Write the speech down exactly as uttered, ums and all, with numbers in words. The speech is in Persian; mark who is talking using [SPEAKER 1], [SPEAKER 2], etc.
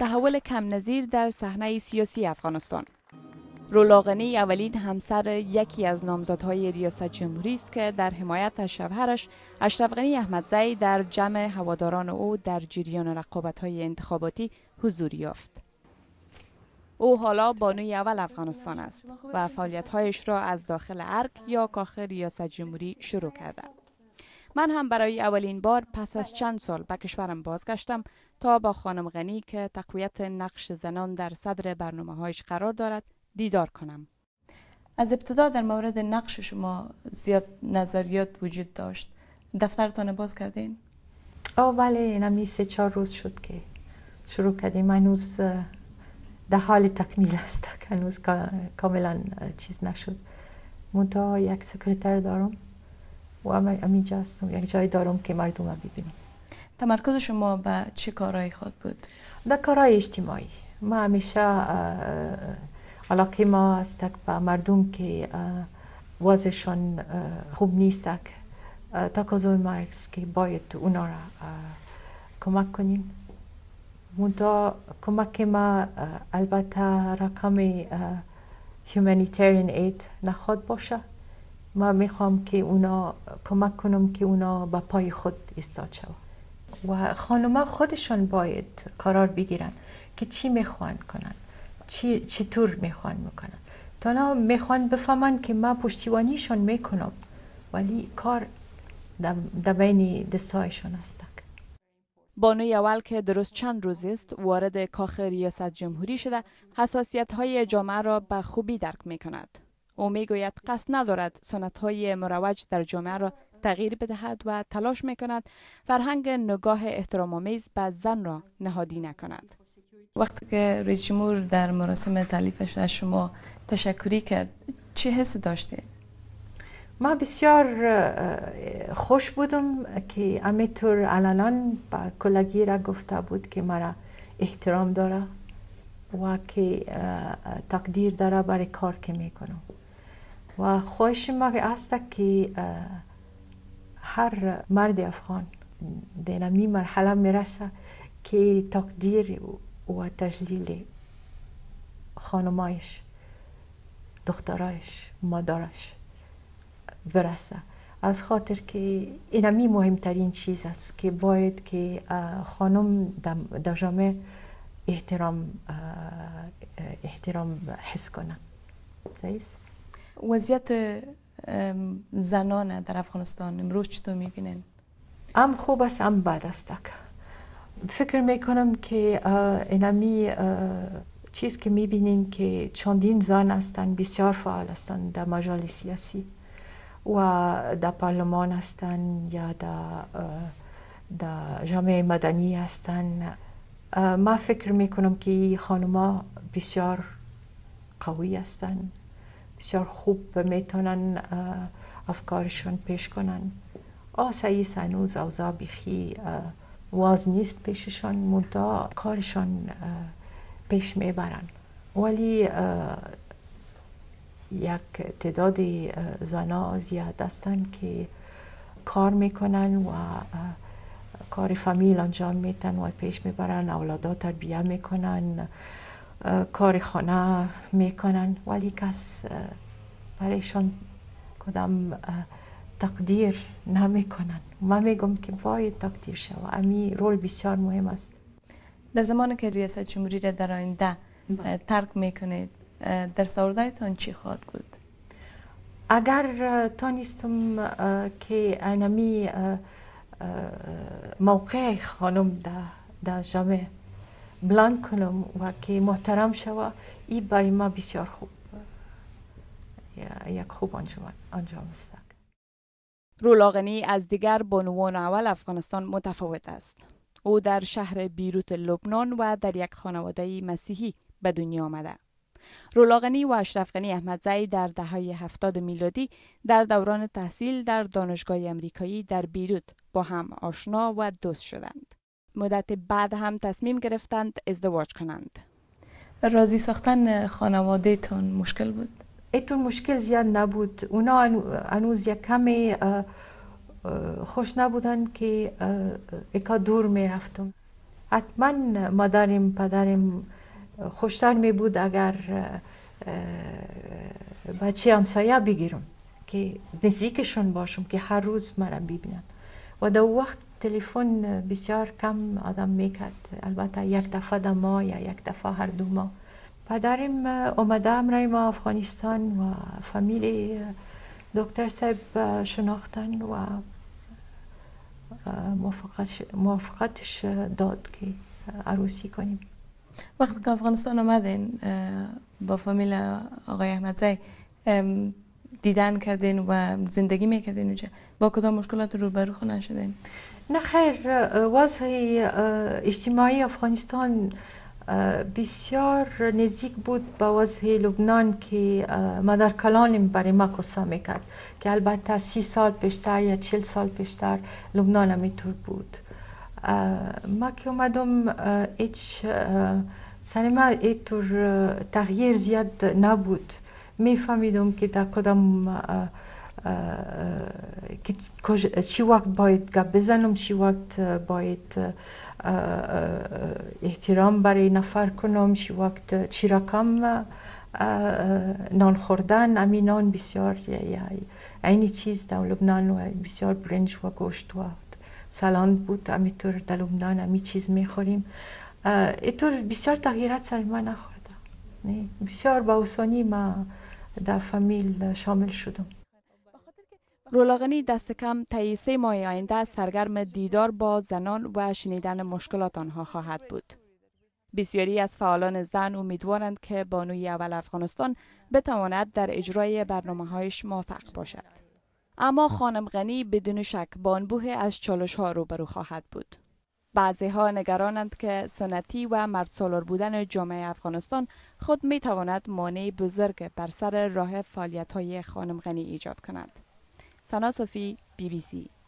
[SPEAKER 1] تحول کم نظیر در صحنه سیاسی افغانستان. رولا غنی اولین همسر یکی از نامزدهای ریاست جمهوری است که در حمایت از شوهرش اشرف غنی احمدزی در جمع هواداران او در جریان رقابت‌های انتخاباتی حضور یافت. او حالا بانوی اول افغانستان است و فعالیت‌هایش را از داخل ارگ یا کاخ ریاست جمهوری شروع کرده. من هم برای اولین بار پس از چند سال به کشورم بازگشتم تا با خانم غنی که تقویت نقش زنان در صدر برنامه‌هایش قرار دارد دیدار کنم. از ابتدا در مورد نقش شما زیاد نظریات وجود داشت. دفترتان باز کردین؟
[SPEAKER 2] آه بله، اینمی سه چهار روز شد که شروع کردیم. هنوز در حال تکمیل است، هنوز کاملا چیز نشد. منتها یک سکرتر دارم و همینجا هستم، یک جای دارم که مردم رو ببینم.
[SPEAKER 1] تمرکز شما به چه کارهایی خواهد بود؟
[SPEAKER 2] در کارهای اجتماعی. ما همیشه علاقه ما است به مردم که وضعشان خوب نیست، تقاضای ما است که باید اونا را کمک کنیم. منتها کمک ما البته رقم humanitarian aid نخواد باشه. ما میخوام که اونا کمک کنم که اونا با پای خود ایستاد شود و خانوما خودشان باید قرار بگیرن که چی میخوان کنن، چی چطور میخوان میکنن. تا میخوان بفهمن که ما پشتیبانیشان میکنم، ولی کار در بین دستایشان است.
[SPEAKER 1] بانوی اول که درست چند روز است وارد کاخ ریاست جمهوری شده، حساسیت های جامعه را به خوبی درک می کند. او می گوید قصد ندارد سنت های مروج در جامعه را تغییر بدهد و تلاش می کند فرهنگ نگاه احترام‌آمیز به زن را نهادی نکند. وقتی که رئیس جمهور در مراسم تعلیفش از شما تشکری کرد، چه حسی داشته؟
[SPEAKER 2] ما بسیار خوش بودم که همینطور علنا با کلگی را گفته بود که مرا احترام داره و که تقدیر داره برای کار که میکنم. و خواهش ما است که هر مرد افغان در این مرحله میرسه که تقدیر و تجلیل خانمایش، دخترایش، مادرش برسه. از خاطر که اینمی مهمترین چیز است که باید که خانم در جامعه احترام احترام حس کنن.
[SPEAKER 1] وضعیت زنان در افغانستان امروز چطور میبینن؟
[SPEAKER 2] هم خوب است هم بد است. فکر میکنم که اینمی چیز که میبینین که چندین زن هستند بسیار فعال هستند در مجال سیاسی و در پارلمان هستند یا در در جامعه مدنی هستند. ما فکر میکنم که خانم‌ها بسیار قوی هستند، بسیار خوب میتونن افکارشون پیش کنن. آسایی هنوز اوضاع بخی واز نیست پیششان، منتها کارشان پیش میبرن. ولی یک تعداد زنها زیاد هستند که کار میکنن و کار فامیل انجام میتن و پیش میبرن، اولادا تربیه میکنن، کار خانه میکنن، ولی کس برایشان کدام تقدیر نمیکنن. من میگم که باید تقدیر شود. امی رول بسیار مهم است.
[SPEAKER 1] در زمانی که ریاست جمهوری را در آینده ترک میکنید، دستاوردهایتان چی خواهد بود؟
[SPEAKER 2] اگر تانستم که اینمی موقع خانم در در جامعه بلند کنم و که محترم شود، این برای ما بسیار خوب یک خوب انجام انجام است.
[SPEAKER 1] رولا غنی از دیگر بانوان اول افغانستان متفاوت است. او در شهر بیروت لبنان و در یک خانواده مسیحی به دنیا آمده. رولا غنی و اشرف غنی احمدزی در دهه هفتاد میلادی در دوران تحصیل در دانشگاه امریکایی در بیروت با هم آشنا و دوست شدند. مدت بعد هم تصمیم گرفتند ازدواج کنند. راضی ساختن خانواده تون مشکل بود؟
[SPEAKER 2] ایتون مشکل زیاد نبود. اونا هنوز یک کمی خوش نبودن که اکا دور می رفتم. حتما مادرم پدرم خوشتر می بود اگر بچه همسایه بگیرم که نزدیکشون باشم که هر روز مرا ببینن و در وقت تلفن بسیار کم آدم میکرد، البته یک دفعه در ماه یا یک دفعه هر دو ماه. پدرم اومده امرای ما افغانستان و فامیل دکتر صاحب شناختن و موافقتش, موافقتش داد که عروسی کنیم.
[SPEAKER 3] وقتی که افغانستان آمدین با فامیل آقای احمدزی دیدن کردین و زندگی میکردین اونجا، با کدام مشکلات روبرو خو نشدین؟
[SPEAKER 2] نه خیر، وضع اجتماعی افغانستان بسیار نزدیک بود با وضع لبنان که مادر کلانم برای ما قصه میکرد که البته سی سال پیشتر یا چل سال پیشتر لبنان هم اینطور بود. ما که اومدم هیچ سر ما اینطور تغییر زیاد نبود. میفهمیدم که در کدام چی وقت باید گپ بزنم، چی وقت باید احترام برای نفر کنم، چی وقت چی رقم نان خوردن. امی نان بسیار اینی چیز در لبنان و بسیار برنج و گوشت و سالاد بود. امیطور در لبنان امی چیز میخوریم. اینطور بسیار تغییرات سر ما نخورده. بسیار با آسانی ما در فامیل شامل شدم.
[SPEAKER 1] رولا غنی دست کم طی سه ماه آینده سرگرم دیدار با زنان و شنیدن مشکلات آنها خواهد بود. بسیاری از فعالان زن امیدوارند که بانوی اول افغانستان بتواند در اجرای برنامه‌هایش موفق باشد. اما خانم غنی بدون شک با انبوه از چالش‌ها روبرو خواهد بود. بعضی‌ها نگرانند که سنتی و مردسالار بودن جامعه افغانستان خود می‌تواند مانع بزرگ بر سر راه فعالیت‌های خانم غنی ایجاد کند. سنا صوفی، بی بی سی.